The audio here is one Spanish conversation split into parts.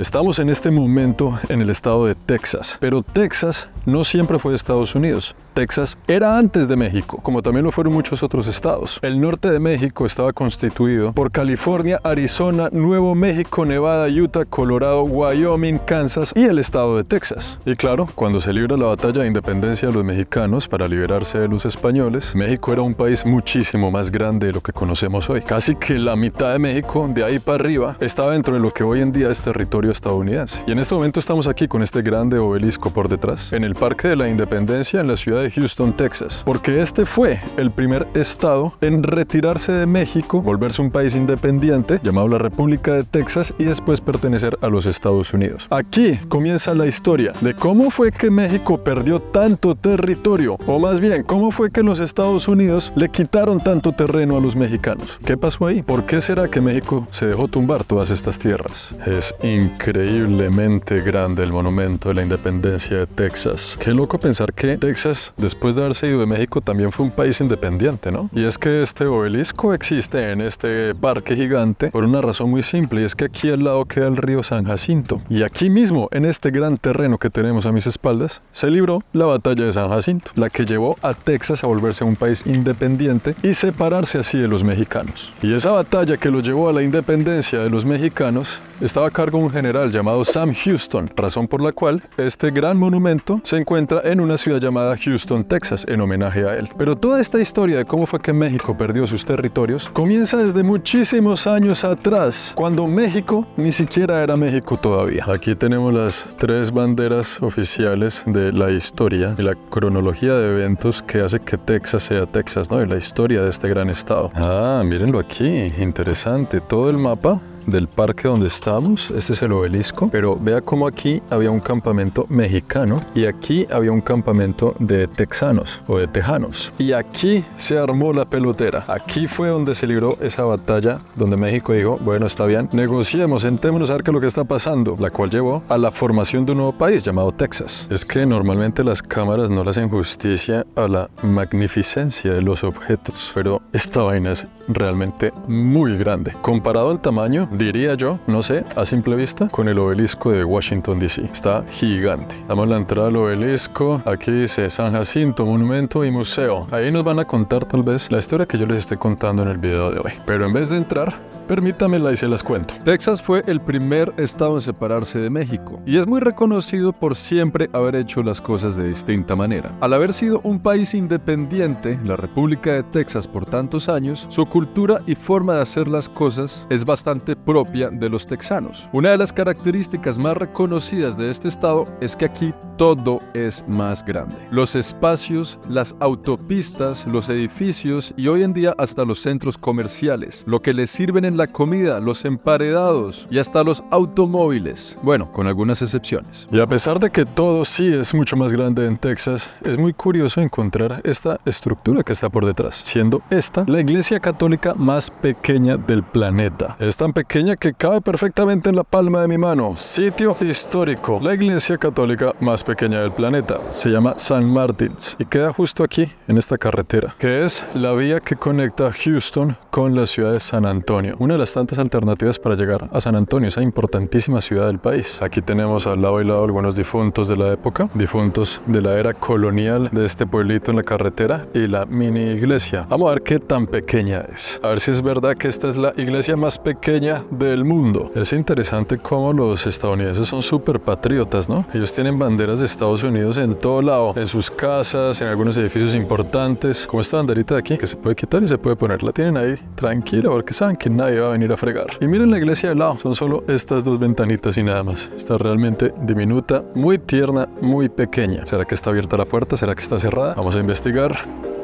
Estamos en este momento en el estado de Texas, pero Texas no siempre fue Estados Unidos. Texas era antes de México, como también lo fueron muchos otros estados. El norte de México estaba constituido por California, Arizona, Nuevo México, Nevada, Utah, Colorado, Wyoming, Kansas y el estado de Texas. Y claro, cuando se libra la batalla de independencia de los mexicanos para liberarse de los españoles, México era un país muchísimo más grande de lo que conocemos hoy. Casi que la mitad de México, de ahí para arriba, estaba dentro de lo que hoy en día es territorio estadounidense. Y en este momento estamos aquí con este grande obelisco por detrás, en el Parque de la Independencia en la ciudad de Houston, Texas, porque este fue el primer estado en retirarse de México, volverse un país independiente llamado la República de Texas y después pertenecer a los Estados Unidos. Aquí comienza la historia de cómo fue que México perdió tanto territorio, o más bien, cómo fue que los Estados Unidos le quitaron tanto terreno a los mexicanos. ¿Qué pasó ahí? ¿Por qué será que México se dejó tumbar todas estas tierras? Es increíblemente grande el monumento de la independencia de Texas. Qué loco pensar que Texas, después de haberse ido de México, también fue un país independiente, ¿no? Y es que este obelisco existe en este parque gigante por una razón muy simple, y es que aquí al lado queda el río San Jacinto. Y aquí mismo, en este gran terreno que tenemos a mis espaldas, se libró la batalla de San Jacinto, la que llevó a Texas a volverse un país independiente y separarse así de los mexicanos. Y esa batalla que lo llevó a la independencia de los mexicanos estaba a cargo de un general llamado Sam Houston, razón por la cual este gran monumento se encuentra en una ciudad llamada Houston, Texas, en homenaje a él. Pero toda esta historia de cómo fue que México perdió sus territorios comienza desde muchísimos años atrás, cuando México ni siquiera era México todavía. Aquí tenemos las tres banderas oficiales de la historia y la cronología de eventos que hace que Texas sea Texas, ¿no? Y la historia de este gran estado. Ah, mírenlo aquí, interesante. Todo el mapa del parque donde estamos, este es el obelisco, pero vea cómo aquí había un campamento mexicano y aquí había un campamento de texanos o de tejanos, y aquí se armó la pelotera. Aquí fue donde se libró esa batalla donde México dijo, bueno, está bien, negociemos, sentémonos a ver qué es lo que está pasando, la cual llevó a la formación de un nuevo país llamado Texas. Es que normalmente las cámaras no le hacen justicia a la magnificencia de los objetos, pero esta vaina es realmente muy grande comparado al tamaño, diría yo, no sé, a simple vista, con el obelisco de Washington DC. Está gigante. Damos la entrada al obelisco. Aquí dice San Jacinto, monumento y museo. Ahí nos van a contar tal vez la historia que yo les estoy contando en el video de hoy. Pero en vez de entrar, permítamela y se las cuento. Texas fue el primer estado en separarse de México y es muy reconocido por siempre haber hecho las cosas de distinta manera. Al haber sido un país independiente, la República de Texas por tantos años, su cultura y forma de hacer las cosas es bastante propia de los texanos. Una de las características más reconocidas de este estado es que aquí todo es más grande. Los espacios, las autopistas, los edificios y hoy en día hasta los centros comerciales, lo que les sirven en la comida, los emparedados y hasta los automóviles. Bueno, con algunas excepciones. Y a pesar de que todo sí es mucho más grande en Texas, es muy curioso encontrar esta estructura que está por detrás, siendo esta la iglesia católica más pequeña del planeta. Es tan pequeña que cabe perfectamente en la palma de mi mano. Sitio histórico. La iglesia católica más pequeña del planeta. Se llama San Martins y queda justo aquí, en esta carretera, que es la vía que conecta Houston con la ciudad de San Antonio. Una de las tantas alternativas para llegar a San Antonio, esa importantísima ciudad del país. Aquí tenemos al lado y lado algunos difuntos de la época, difuntos de la era colonial de este pueblito en la carretera, y la mini iglesia. Vamos a ver qué tan pequeña es. A ver si es verdad que esta es la iglesia más pequeña del mundo. Es interesante cómo los estadounidenses son súper patriotas, ¿no? Ellos tienen banderas de Estados Unidos en todo lado, en sus casas, en algunos edificios importantes, como esta banderita de aquí, que se puede quitar y se puede poner. La tienen ahí tranquila porque saben que nadie va a venir a fregar. Y miren la iglesia de lado, son solo estas dos ventanitas y nada más. Está realmente diminuta, muy tierna, muy pequeña. ¿Será que está abierta la puerta? ¿Será que está cerrada? Vamos a investigar.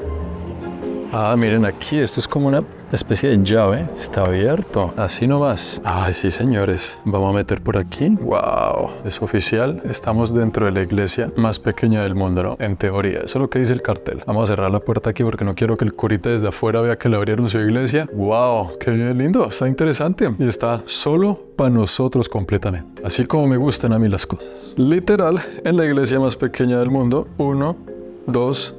Ah, miren aquí, esto es como una especie de llave. Está abierto, así nomás. Ay, sí, señores. Vamos a meter por aquí. Wow, es oficial. Estamos dentro de la iglesia más pequeña del mundo, ¿no? En teoría, eso es lo que dice el cartel. Vamos a cerrar la puerta aquí porque no quiero que el curita desde afuera vea que le abrieron su iglesia. Wow, qué lindo, está interesante. Y está solo para nosotros completamente. Así como me gustan a mí las cosas. Literal, en la iglesia más pequeña del mundo, 1, 2,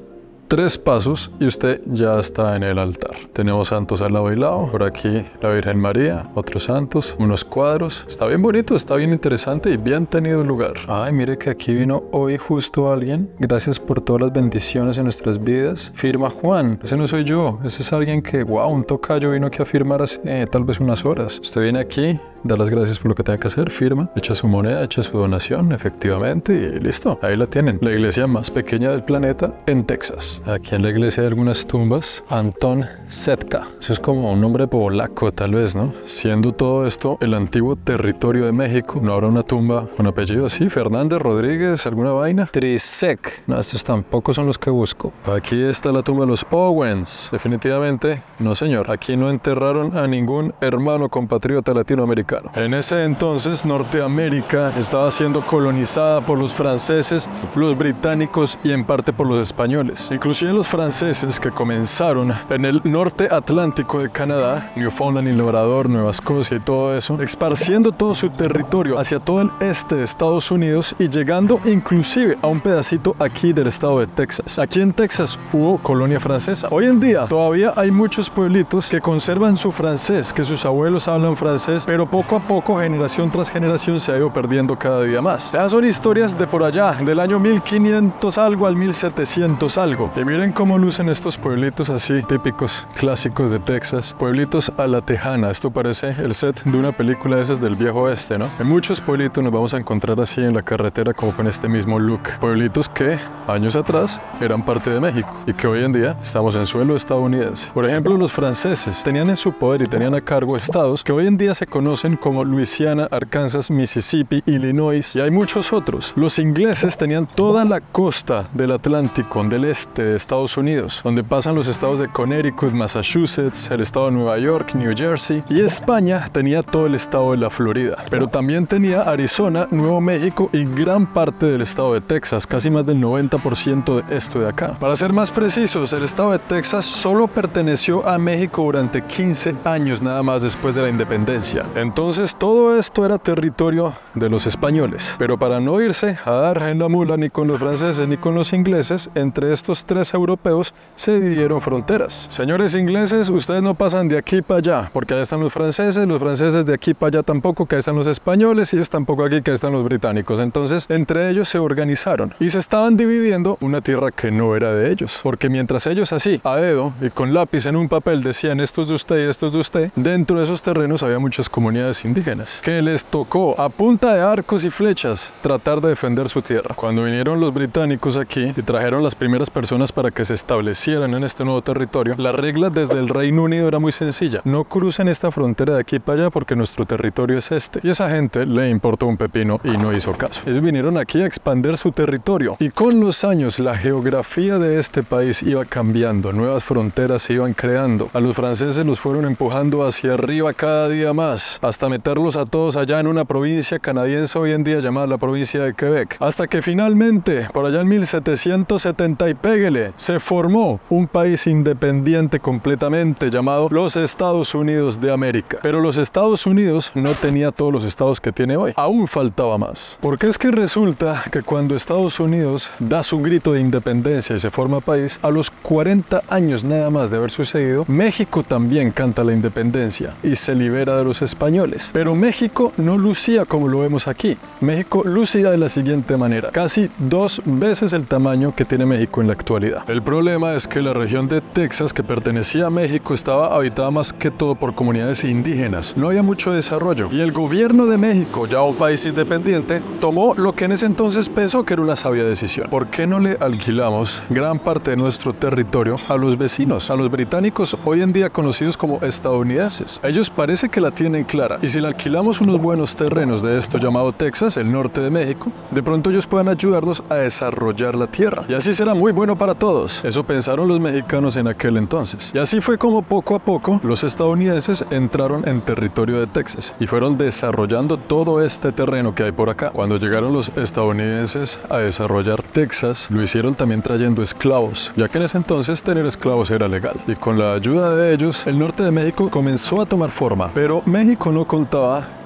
3 pasos y usted ya está en el altar. Tenemos santos al lado y lado. Por aquí la Virgen María, otros santos, unos cuadros. Está bien bonito, está bien interesante y bien tenido lugar. Ay, mire que aquí vino hoy justo alguien. Gracias por todas las bendiciones en nuestras vidas. Firma Juan. Ese no soy yo. Ese es alguien que, wow, un tocayo vino aquí a firmar hace tal vez unas horas. Usted viene aquí, da las gracias por lo que tenga que hacer, firma, echa su moneda, echa su donación, efectivamente, y listo. Ahí la tienen. La iglesia más pequeña del planeta en Texas. Aquí en la iglesia hay algunas tumbas. Anton Setka. Eso es como un nombre polaco, tal vez, ¿no? Siendo todo esto el antiguo territorio de México, ¿no habrá una tumba con apellido así? Fernández, Rodríguez, alguna vaina. Trisek. No, estos tampoco son los que busco. Aquí está la tumba de los Owens. Definitivamente, no señor. Aquí no enterraron a ningún hermano compatriota latinoamericano. En ese entonces, Norteamérica estaba siendo colonizada por los franceses, los británicos y en parte por los españoles. Inclusive los franceses que comenzaron en el norte atlántico de Canadá, Newfoundland y Labrador, Nueva Escocia y todo eso, esparciendo todo su territorio hacia todo el este de Estados Unidos y llegando inclusive a un pedacito aquí del estado de Texas. Aquí en Texas hubo colonia francesa. Hoy en día todavía hay muchos pueblitos que conservan su francés, que sus abuelos hablan francés, pero poco a poco, generación tras generación, se ha ido perdiendo cada día más. Esas son historias de por allá, del año 1500 algo al 1700 algo. Y miren cómo lucen estos pueblitos así, típicos, clásicos de Texas. Pueblitos a la tejana. Esto parece el set de una película de esas del viejo oeste, ¿no? En muchos pueblitos nos vamos a encontrar así en la carretera como con este mismo look. Pueblitos que años atrás eran parte de México y que hoy en día estamos en suelo estadounidense. Por ejemplo, los franceses tenían en su poder y tenían a cargo estados que hoy en día se conocen como Luisiana, Arkansas, Mississippi, Illinois y hay muchos otros. Los ingleses tenían toda la costa del Atlántico, del este de Estados Unidos, donde pasan los estados de Connecticut, Massachusetts, el estado de Nueva York, New Jersey, y España tenía todo el estado de la Florida, pero también tenía Arizona, Nuevo México y gran parte del estado de Texas, casi más del 90% de esto de acá. Para ser más precisos, el estado de Texas solo perteneció a México durante 15 años nada más después de la independencia. Entonces todo esto era territorio de los españoles, pero para no irse a dar en la mula ni con los franceses ni con los ingleses, entre estos 3 europeos se dividieron fronteras. Señores ingleses, ustedes no pasan de aquí para allá, porque allá están los franceses de aquí para allá tampoco, que ahí están los españoles, y ellos tampoco aquí, que ahí están los británicos. Entonces, entre ellos se organizaron y se estaban dividiendo una tierra que no era de ellos, porque mientras ellos así, a dedo y con lápiz en un papel decían esto es de usted y esto es de usted, dentro de esos terrenos había muchas comunidades indígenas que les tocó a punta de arcos y flechas tratar de defender su tierra. Cuando vinieron los británicos aquí y trajeron las primeras personas para que se establecieran en este nuevo territorio, la regla desde el Reino Unido era muy sencilla: no crucen esta frontera de aquí para allá porque nuestro territorio es este. Y esa gente le importó un pepino y no hizo caso. Ellos vinieron aquí a expandir su territorio y con los años la geografía de este país iba cambiando, nuevas fronteras se iban creando. A los franceses los fueron empujando hacia arriba cada día más, hasta meterlos a todos allá en una provincia canadiense hoy en día llamada la provincia de Quebec, hasta que finalmente, por allá en 1770 y péguele, se formó un país independiente completamente llamado los Estados Unidos de América. Pero los Estados Unidos no tenía todos los estados que tiene hoy, aún faltaba más. Porque es que resulta que cuando Estados Unidos da su grito de independencia y se forma país, a los 40 años nada más de haber sucedido, México también canta la independencia y se libera de los españoles. Pero México no lucía como lo vemos aquí. México lucía de la siguiente manera: casi 2 veces el tamaño que tiene México en la actualidad. El problema es que la región de Texas, que pertenecía a México, estaba habitada más que todo por comunidades indígenas. No había mucho desarrollo. Y el gobierno de México, ya un país independiente, tomó lo que en ese entonces pensó que era una sabia decisión. ¿Por qué no le alquilamos gran parte de nuestro territorio a los vecinos, a los británicos, hoy en día conocidos como estadounidenses? Ellos parece que la tienen clara. Y si le alquilamos unos buenos terrenos de esto llamado Texas, el norte de México, de pronto ellos puedan ayudarnos a desarrollar la tierra. Y así será muy bueno para todos. Eso pensaron los mexicanos en aquel entonces. Y así fue como poco a poco los estadounidenses entraron en territorio de Texas y fueron desarrollando todo este terreno que hay por acá. Cuando llegaron los estadounidenses a desarrollar Texas, lo hicieron también trayendo esclavos, ya que en ese entonces tener esclavos era legal. Y con la ayuda de ellos, el norte de México comenzó a tomar forma. Pero México no contaba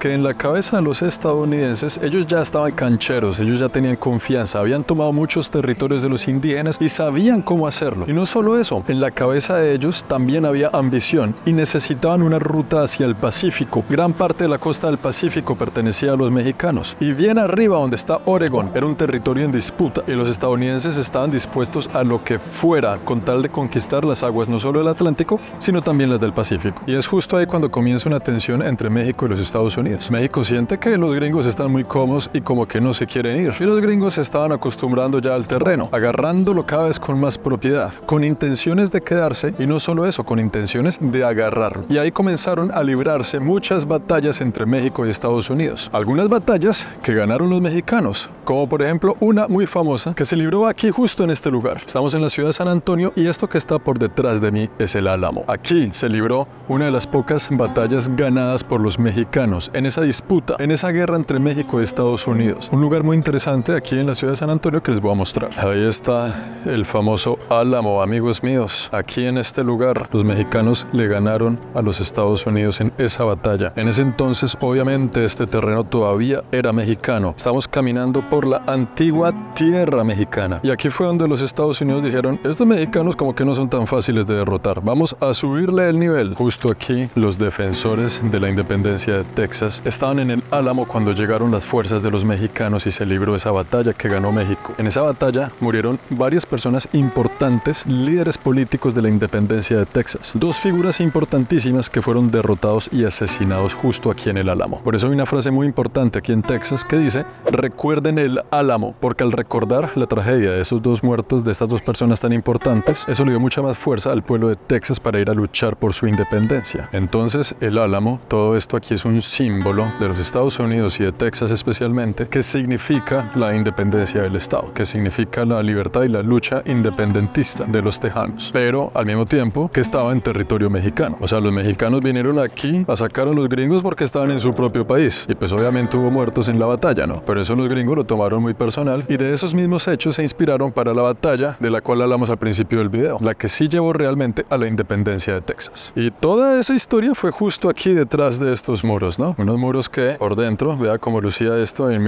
porque en la cabeza de los estadounidenses ellos ya estaban cancheros, ellos ya tenían confianza, habían tomado muchos territorios de los indígenas y sabían cómo hacerlo. Y no solo eso, en la cabeza de ellos también había ambición y necesitaban una ruta hacia el Pacífico. Gran parte de la costa del Pacífico pertenecía a los mexicanos. Y bien arriba, donde está Oregón, era un territorio en disputa y los estadounidenses estaban dispuestos a lo que fuera con tal de conquistar las aguas no solo del Atlántico, sino también las del Pacífico. Y es justo ahí cuando comienza una tensión entre México y los Estados Unidos. México siente que los gringos están muy cómodos y como que no se quieren ir. Y los gringos se estaban acostumbrando ya al terreno, agarrándolo cada vez con más propiedad, con intenciones de quedarse y no solo eso, con intenciones de agarrarlo. Y ahí comenzaron a librarse muchas batallas entre México y Estados Unidos. Algunas batallas que ganaron los mexicanos, como por ejemplo una muy famosa que se libró aquí justo en este lugar. Estamos en la ciudad de San Antonio y esto que está por detrás de mí es el Álamo. Aquí se libró una de las pocas batallas ganadas por los mexicanos en esa disputa, en esa guerra entre México y Estados Unidos. Un lugar muy interesante aquí en la ciudad de San Antonio que les voy a mostrar. Ahí está el famoso Álamo, amigos míos. Aquí en este lugar los mexicanos le ganaron a los Estados Unidos en esa batalla. En ese entonces obviamente este terreno todavía era mexicano. Estamos caminando por la antigua tierra mexicana y aquí fue donde los Estados Unidos dijeron: estos mexicanos como que no son tan fáciles de derrotar, vamos a subirle el nivel. Justo aquí los defensores de la independencia de Texas estaban en el Álamo cuando llegaron las fuerzas de los mexicanos y se libró esa batalla que ganó México. En esa batalla murieron varias personas importantes, líderes políticos de la independencia de Texas. Dos figuras importantísimas que fueron derrotados y asesinados justo aquí en el Álamo. Por eso hay una frase muy importante aquí en Texas que dice: recuerden el Álamo, porque al recordar la tragedia de esos dos muertos, de estas dos personas tan importantes, eso le dio mucha más fuerza al pueblo de Texas para ir a luchar por su independencia. Entonces el Álamo, todo esto aquí es un símbolo de los Estados Unidos y de Texas especialmente, que significa la independencia del estado, que significa la libertad y la lucha independentista de los tejanos, pero al mismo tiempo que estaba en territorio mexicano. O sea, los mexicanos vinieron aquí a sacar a los gringos porque estaban en su propio país y pues obviamente hubo muertos en la batalla, ¿no? Pero eso los gringos lo tomaron muy personal y de esos mismos hechos se inspiraron para la batalla de la cual hablamos al principio del video, la que sí llevó realmente a la independencia de Texas. Y toda esa historia fue justo aquí detrás de estos muros, ¿no? Unos muros que por dentro, vea cómo lucía esto en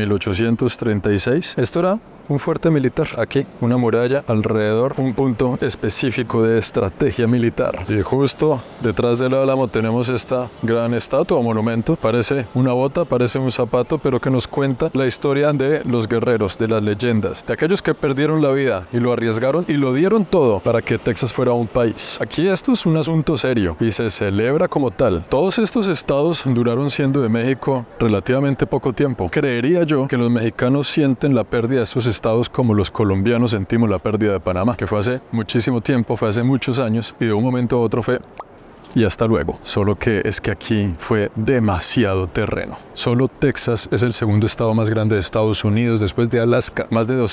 1836. Esto era un fuerte militar, aquí una muralla alrededor, un punto específico de estrategia militar. Y justo detrás del Álamo tenemos esta gran estatua o monumento. Parece una bota, parece un zapato, pero que nos cuenta la historia de los guerreros, de las leyendas, de aquellos que perdieron la vida y lo arriesgaron y lo dieron todo para que Texas fuera un país. Aquí esto es un asunto serio y se celebra como tal. Todos estos estados duraron siendo de México relativamente poco tiempo. Creería yo que los mexicanos sienten la pérdida de estos estados como los colombianos sentimos la pérdida de Panamá, que fue hace muchísimo tiempo, fue hace muchos años y de un momento a otro fue y hasta luego. Solo que es que aquí fue demasiado terreno. Solo Texas es el segundo estado más grande de Estados Unidos después de Alaska. Más de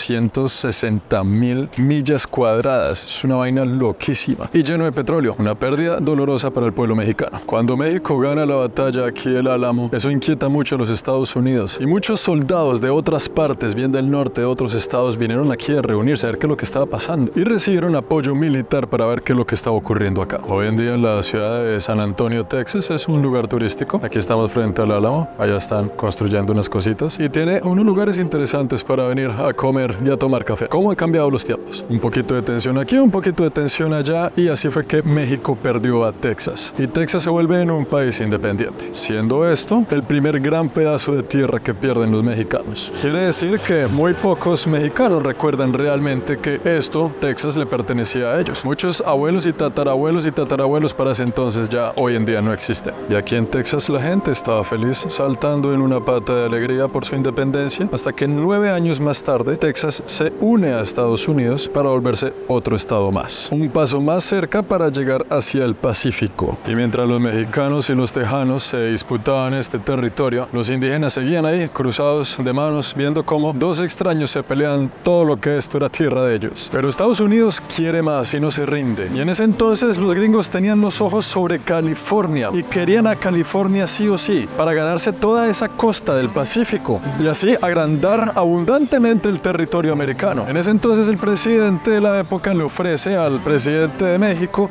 260,000 millas cuadradas. Es una vaina loquísima. Y lleno de petróleo. Una pérdida dolorosa para el pueblo mexicano. Cuando México gana la batalla aquí el Álamo, eso inquieta mucho a los Estados Unidos. Y muchos soldados de otras partes, bien del norte, de otros estados, vinieron aquí a reunirse a ver qué es lo que estaba pasando. Y recibieron apoyo militar para ver qué es lo que estaba ocurriendo acá. Hoy en día en la ciudad de San Antonio, Texas, es un lugar turístico. Aquí estamos frente al Álamo, allá están construyendo unas cositas y tiene unos lugares interesantes para venir a comer y a tomar café. ¿Cómo han cambiado los tiempos? Un poquito de tensión aquí, un poquito de tensión allá y así fue que México perdió a Texas y Texas se vuelve en un país independiente, siendo esto el primer gran pedazo de tierra que pierden los mexicanos. Quiere decir que muy pocos mexicanos recuerdan realmente que esto, Texas, le pertenecía a ellos. Muchos abuelos y tatarabuelos para ese entonces ya hoy en día no existen. Y aquí en Texas la gente estaba feliz, saltando en una pata de alegría por su independencia, hasta que 9 años más tarde Texas se une a Estados Unidos para volverse otro estado más. Un paso más cerca para llegar hacia el Pacífico. Y mientras los mexicanos y los tejanos se disputaban este territorio, los indígenas seguían ahí, cruzados de manos, viendo cómo dos extraños se pelean todo lo que esto era tierra de ellos. Pero Estados Unidos quiere más y no se rinde. Y en ese entonces los gringos tenían los ojos gringos sobre California y querían a California sí o sí para ganarse toda esa costa del Pacífico y así agrandar abundantemente el territorio americano. En ese entonces el presidente de la época le ofrece al presidente de México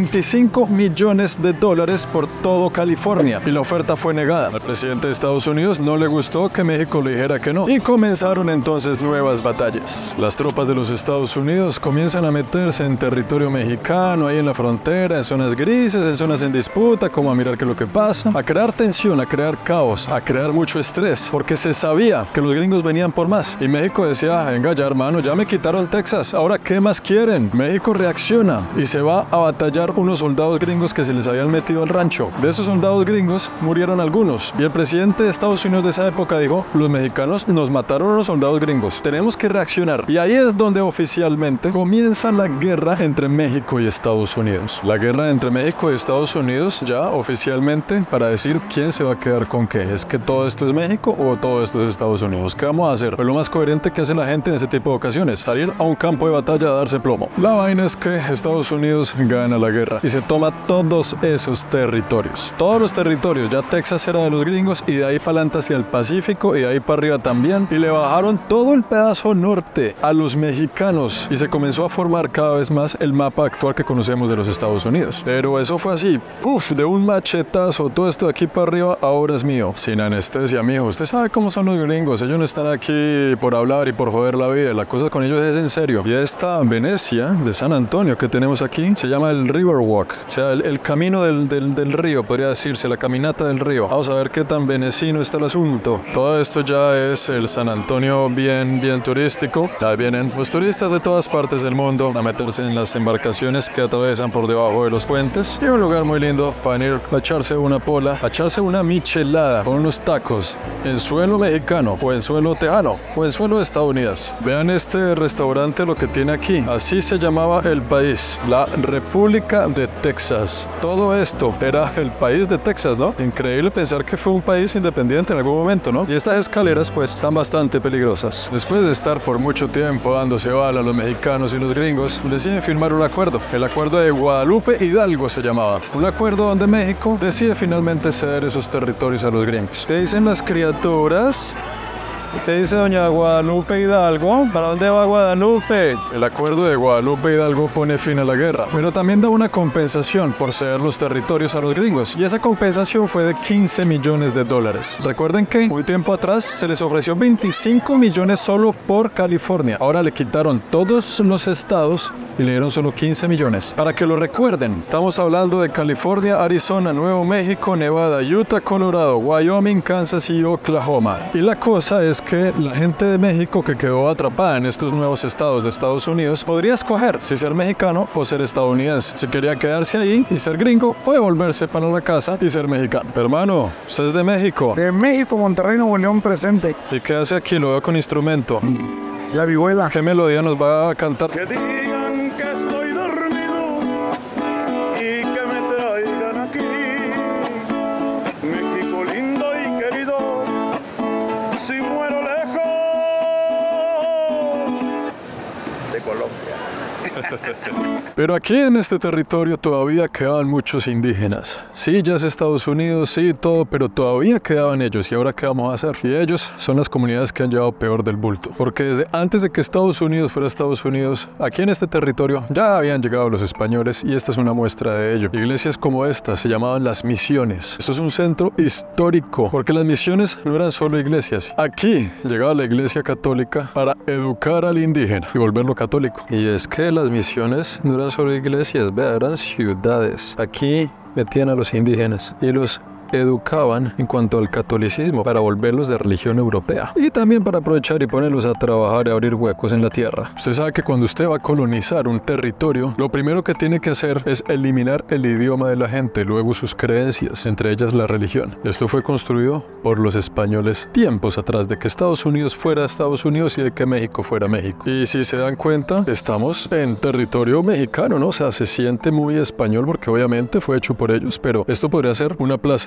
25 millones de dólares por todo California y la oferta fue negada. Al presidente de Estados Unidos no le gustó que México le dijera que no y comenzaron entonces nuevas batallas. Las tropas de los Estados Unidos comienzan a meterse en territorio mexicano, ahí en la frontera, en zonas grises, en zonas en disputa, como a mirar qué es lo que pasa, a crear tensión, a crear caos, a crear mucho estrés, porque se sabía que los gringos venían por más. Y México decía, venga ya hermano, ya me quitaron Texas, ahora ¿qué más quieren? México reacciona y se va a batallar unos soldados gringos que se les habían metido al rancho. De esos soldados gringos murieron algunos y el presidente de Estados Unidos de esa época dijo, los mexicanos nos mataron a los soldados gringos, tenemos que reaccionar. Y ahí es donde oficialmente comienza la guerra entre México y Estados Unidos. La guerra entre México y Estados Unidos ya oficialmente para decir quién se va a quedar con qué. ¿Es que todo esto es México o todo esto es Estados Unidos? ¿Qué vamos a hacer? Pues lo más coherente que hace la gente en ese tipo de ocasiones, salir a un campo de batalla a darse plomo. La vaina es que Estados Unidos gana la guerra y se toma todos esos territorios. Todos los territorios, ya Texas era de los gringos y de ahí para adelante hacia el Pacífico y de ahí para arriba también. Y le bajaron todo el pedazo norte a los mexicanos y se comenzó a formar cada vez más el mapa actual que conocemos de los Estados Unidos. Pero eso fue así, de un machetazo, todo esto de aquí para arriba ahora es mío. Sin anestesia, mijo. Usted sabe cómo son los gringos, ellos no están aquí por hablar y por joder la vida, la cosa con ellos es en serio. Y esta Venecia de San Antonio que tenemos aquí se llama el Riverwalk, o sea, el camino del río, podría decirse, la caminata del río. Vamos a ver qué tan venecino está el asunto. Todo esto ya es el San Antonio bien turístico. Ya vienen los turistas de todas partes del mundo a meterse en las embarcaciones que atravesan por debajo de los puentes. Y un lugar muy lindo para ir a echarse una pola, a echarse una michelada con unos tacos en suelo mexicano o en suelo tejano o en suelo estadounidense. Vean este restaurante lo que tiene aquí. Así se llamaba el país, la República de Texas. Todo esto era el país de Texas, ¿no? Increíble pensar que fue un país independiente en algún momento, ¿no? Y estas escaleras pues están bastante peligrosas. Después de estar por mucho tiempo dándose bala a los mexicanos y los gringos, deciden firmar un acuerdo. El acuerdo de Guadalupe Hidalgo se llamaba. Un acuerdo donde México decide finalmente ceder esos territorios a los gringos. ¿Qué dicen las criaturas? ¿Qué dice doña Guadalupe Hidalgo? ¿Para dónde va Guadalupe? El acuerdo de Guadalupe Hidalgo pone fin a la guerra, pero también da una compensación por ceder los territorios a los gringos, y esa compensación fue de 15 millones de dólares. Recuerden que un tiempo atrás se les ofreció 25 millones solo por California. Ahora le quitaron todos los estados y le dieron solo 15 millones. Para que lo recuerden, estamos hablando de California, Arizona, Nuevo México, Nevada, Utah, Colorado, Wyoming, Kansas y Oklahoma. Y la cosa es que la gente de México que quedó atrapada en estos nuevos estados de Estados Unidos podría escoger si ser mexicano o ser estadounidense, si quería quedarse ahí y ser gringo o devolverse para la casa y ser mexicano. Hermano, usted es de México. De México, Monterrey, Nuevo León presente. ¿Y qué hace aquí? Lo veo con instrumento. La vihuela. ¿Qué melodía nos va a cantar? Que digan que estoy dormido y que me traigan aquí, México lindo y querido, si muero lejos de Colombia. Pero aquí en este territorio todavía quedaban muchos indígenas. Sí, ya es Estados Unidos, sí, todo, pero todavía quedaban ellos. ¿Y ahora qué vamos a hacer? Y ellos son las comunidades que han llevado peor del bulto. Porque desde antes de que Estados Unidos fuera Estados Unidos, aquí en este territorio ya habían llegado los españoles y esta es una muestra de ello. Iglesias como esta se llamaban las misiones. Esto es un centro histórico, porque las misiones no eran solo iglesias. Aquí llegaba la iglesia católica para educar al indígena y volverlo católico. Y es que las misiones no eran solo iglesias, eran ciudades. Aquí metían a los indígenas y los educaban en cuanto al catolicismo para volverlos de religión europea y también para aprovechar y ponerlos a trabajar y abrir huecos en la tierra. Usted sabe que cuando usted va a colonizar un territorio, lo primero que tiene que hacer es eliminar el idioma de la gente, luego sus creencias, entre ellas la religión. Esto fue construido por los españoles tiempos atrás de que Estados Unidos fuera Estados Unidos y de que México fuera México. Y si se dan cuenta, estamos en territorio mexicano, ¿no? O sea, se siente muy español porque obviamente fue hecho por ellos, pero esto podría ser una plaza de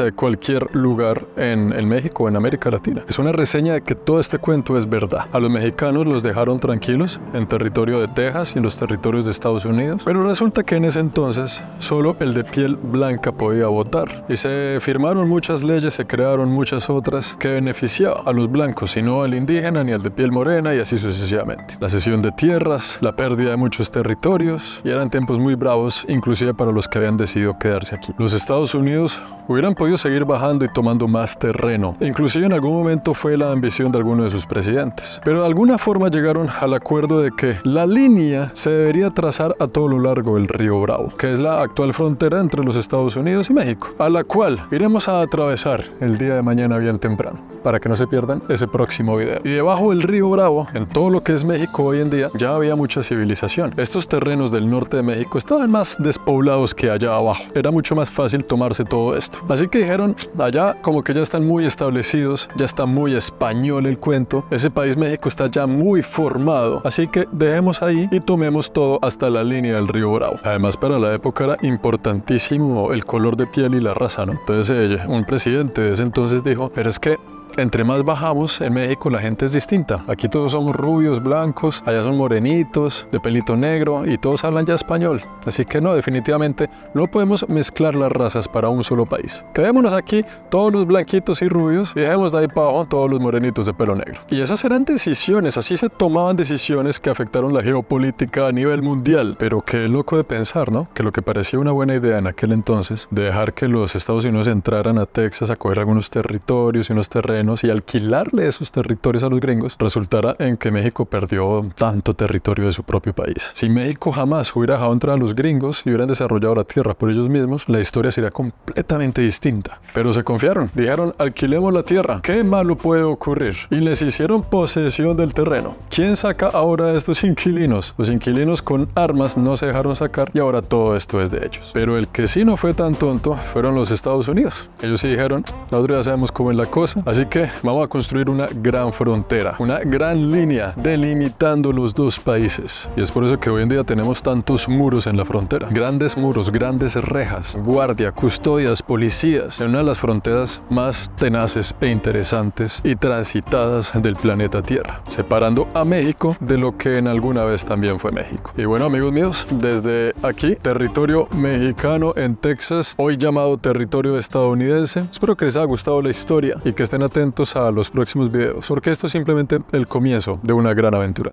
de cualquier lugar en México o en América Latina. Es una reseña de que todo este cuento es verdad. A los mexicanos los dejaron tranquilos en territorio de Texas y en los territorios de Estados Unidos, pero resulta que en ese entonces solo el de piel blanca podía votar y se firmaron muchas leyes, se crearon muchas otras que beneficiaban a los blancos y no al indígena ni al de piel morena, y así sucesivamente. La cesión de tierras, la pérdida de muchos territorios, y eran tiempos muy bravos inclusive para los que habían decidido quedarse aquí. Los Estados Unidos hubieran podido seguir bajando y tomando más terreno, inclusive en algún momento fue la ambición de alguno de sus presidentes, pero de alguna forma llegaron al acuerdo de que la línea se debería trazar a todo lo largo del río Bravo, que es la actual frontera entre los Estados Unidos y México, a la cual iremos a atravesar el día de mañana bien temprano, para que no se pierdan ese próximo video. Y debajo del río Bravo, en todo lo que es México hoy en día, ya había mucha civilización. Estos terrenos del norte de México estaban más despoblados que allá abajo. Era mucho más fácil tomarse todo esto. Así que dijeron, allá como que ya están muy establecidos, ya está muy español el cuento, ese país México está ya muy formado, así que dejemos ahí y tomemos todo hasta la línea del río Bravo. Además, para la época era importantísimo el color de piel y la raza, ¿no? Entonces un presidente de ese entonces dijo, pero es que entre más bajamos en México la gente es distinta. Aquí todos somos rubios, blancos, allá son morenitos, de pelito negro y todos hablan ya español. Así que no, definitivamente no podemos mezclar las razas para un solo país. Quedémonos aquí todos los blanquitos y rubios y dejemos de ahí para abajo todos los morenitos de pelo negro. Y esas eran decisiones, así se tomaban decisiones que afectaron la geopolítica a nivel mundial. Pero qué loco de pensar, ¿no? Que lo que parecía una buena idea en aquel entonces, de dejar que los Estados Unidos entraran a Texas a coger algunos territorios y unos terrenos y alquilarle esos territorios a los gringos, resultara en que México perdió tanto territorio de su propio país. Si México jamás hubiera dejado entrar a los gringos y hubieran desarrollado la tierra por ellos mismos, la historia sería completamente distinta. Pero se confiaron, dijeron, alquilemos la tierra, ¿qué malo puede ocurrir? Y les hicieron posesión del terreno. ¿Quién saca ahora a estos inquilinos? Los inquilinos con armas no se dejaron sacar y ahora todo esto es de ellos. Pero el que sí no fue tan tonto fueron los Estados Unidos. Ellos sí dijeron, nosotros ya sabemos cómo es la cosa, así que vamos a construir una gran frontera, una gran línea delimitando los dos países. Y es por eso que hoy en día tenemos tantos muros en la frontera. Grandes muros, grandes rejas, guardia, custodias, policías, en una de las fronteras más tenaces e interesantes y transitadas del planeta Tierra, separando a México de lo que en alguna vez también fue México. Y bueno, amigos míos, desde aquí, territorio mexicano en Texas, hoy llamado territorio estadounidense, espero que les haya gustado la historia y que estén atentos a los próximos videos, porque esto es simplemente el comienzo de una gran aventura.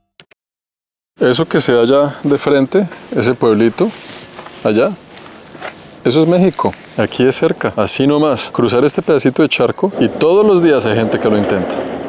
Eso que se ve allá de frente, ese pueblito, allá, eso es México. Aquí es cerca, así nomás, cruzar este pedacito de charco y todos los días hay gente que lo intenta.